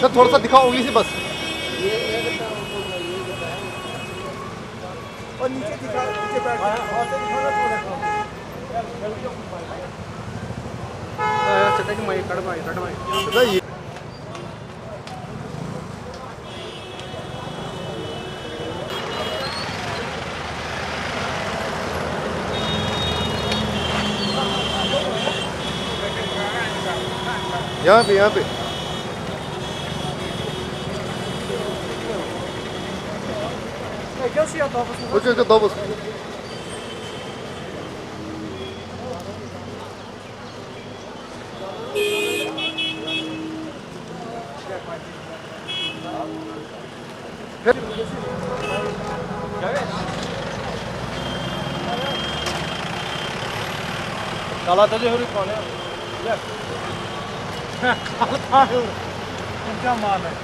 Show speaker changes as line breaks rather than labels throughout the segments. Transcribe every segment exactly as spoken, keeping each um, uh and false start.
Sir थोड़ा सा दिखाओ उंगली से बस। और नीचे दिखा, नीचे बैठ और से दिखाना थोड़ा चटा की माई कड़वाई कड़वाई यहाँ पे यहाँ पे कुछ तो दो बस। काला तो जो कौन है क्या माल है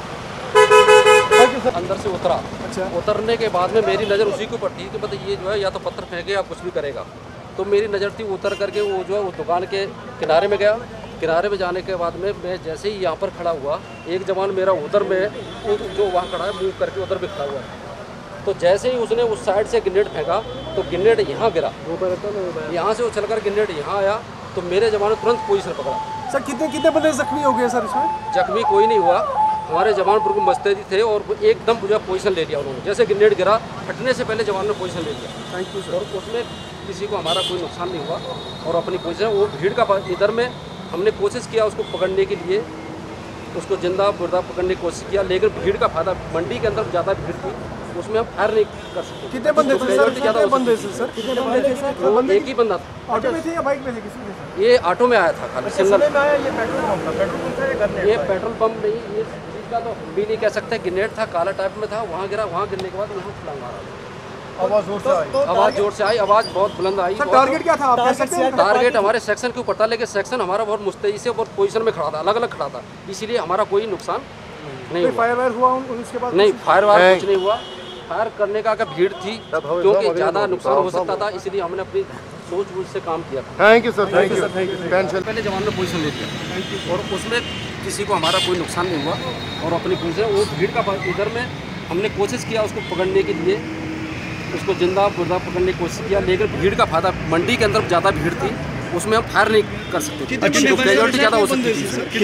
अंदर से उतरा।
अच्छा।
उतरने के बाद में मेरी नज़र उसी के ऊपर थी कि मतलब ये जो है या तो पत्थर फेंके या कुछ भी करेगा। तो मेरी नज़र थी उतर करके वो जो है वो दुकान के किनारे में गया। किनारे में जाने के बाद में मैं जैसे ही यहाँ पर खड़ा हुआ, एक जवान मेरा उधर में जो वहाँ खड़ा है मूव करके उधर भी खड़ा हुआ है। तो जैसे ही उसने उस साइड से ग्रेनेड फेंका तो ग्रेनेड यहाँ गिरा, यहाँ से उछल कर ग्रेनेड यहाँ आया तो मेरे जवान ने तुरंत पोजीशन पकड़ा।
सर कितने कितने बंदे जख्मी हो गए सर इसमें?
जख्मी कोई नहीं हुआ, हमारे जवान बिल्कुल मुस्तैदी थे और एकदम जो पोजीशन ले लिया उन्होंने। जैसे ग्रेनेड गिरा फटने से पहले जवान ने पोजीशन ले लिया।
Thank you sir.
और उसमें किसी को हमारा कोई नुकसान नहीं हुआ और अपनी पोजीशन वो भीड़ का इधर में हमने कोशिश किया उसको पकड़ने के लिए, उसको जिंदा मुर्दा पकड़ने की कोशिश किया, लेकिन भीड़ का फायदा मंडी के अंदर ज़्यादा भीड़ थी, उसमें हम फायर नहीं कर सकते।
कितने बंदे थे सर? कितने बंदे थे सर? कितने बंदे थे सर?
वो एक ही बंदा था।
ऑटो में थे या बाइक में थे? किसी में?
ये ऑटो में आया था खाली सिंगल।
में आया ये पेट्रोल पंप था? पेट्रोल पंप था या घर?
ये पेट्रोल पंप नहीं, ये चीज़ का तो हम भी नहीं कह सकते। ग्रेनेड था, काला टाइप में था, वहाँ गिरा, वहाँ गिरने के बाद वहाँ छलांग मारा।
आवाज़ जोर से आई,
आवाज़ जोर से आई, आवाज़ बहुत बुलंद आई।
टारगेट क्या था आप कह सकते हैं?
टारगेट हमारे सेक्शन के ऊपर था, लेकिन सेक्शन हमारा बहुत मुस्तैदी से बहुत पोजीशन में खड़ा था, अलग अलग खड़ा था, इसीलिए हमारा कोई नुकसान नहीं हुआ।
फायर वायर हुआ उसके बाद?
नहीं, फायर वायर कुछ नहीं हुआ। फायर करने का भीड़ थी क्योंकि ज़्यादा नुकसान हो सकता था, इसलिए हमने अपनी सोच बूझ से काम किया था।
Thank you sir. Thank you sir.
पहले जवान ने पोजीशन ले लिया और उसमें किसी को हमारा कोई नुकसान नहीं हुआ और अपनी पोजीशन वो भीड़ का इधर में हमने कोशिश किया उसको पकड़ने के लिए, उसको जिंदा मुर्दा पकड़ने की कोशिश किया, लेकिन भीड़ का फायदा मंडी के अंदर ज़्यादा भीड़ थी, उसमें हम फायर नहीं कर सकते। कैजुअलिटी ज़्यादा हो सकती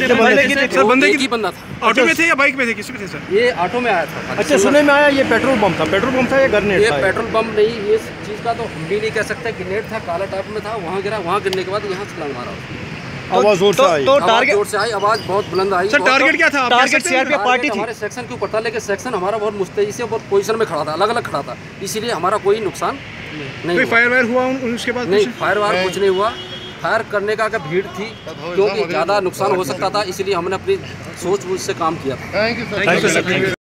थी। बंदे एक ही बंदा था।
ऑटो में थे या बाइक में थे? किसी में थे सर?
ये ऑटो में आया था।
अच्छा, सुनने में आया ये पेट्रोल पंप था। पेट्रोल पंप था या ग्रेनेड?
ये पेट्रोल पंप नहीं, ये चीज़ का तो हम भी नहीं कह सकते। ग्रेनेड था, काला टाइप में था, वहाँ गिरा, वहाँ गिरने के बाद यहाँ छलांग मारा।
आवाज़ जोर से आई,
तो टारगेट जोर से आई, आवाज़ बहुत बुलंद आई।
सर टारगेट क्या था? टारगेट सीआरपीएफ पार्टी थी।
हमारे सेक्शन के ऊपर था, लेकिन सेक्शन हमारा बहुत मुस्तैदी से बहुत पोजीशन में खड़ा था, अलग अलग खड़ा था, इसीलिए हमारा कोई नुकसान नहीं हुआ।
फायर वायर हुआ उसके बाद?
नहीं, फायर वायर कुछ नहीं हुआ। फायर करने का भीड़ थी क्योंकि ज़्यादा नुकसान हो सकता था, इसलिए हमने अपनी सोच बूझ से काम किया था।
Thank you sir.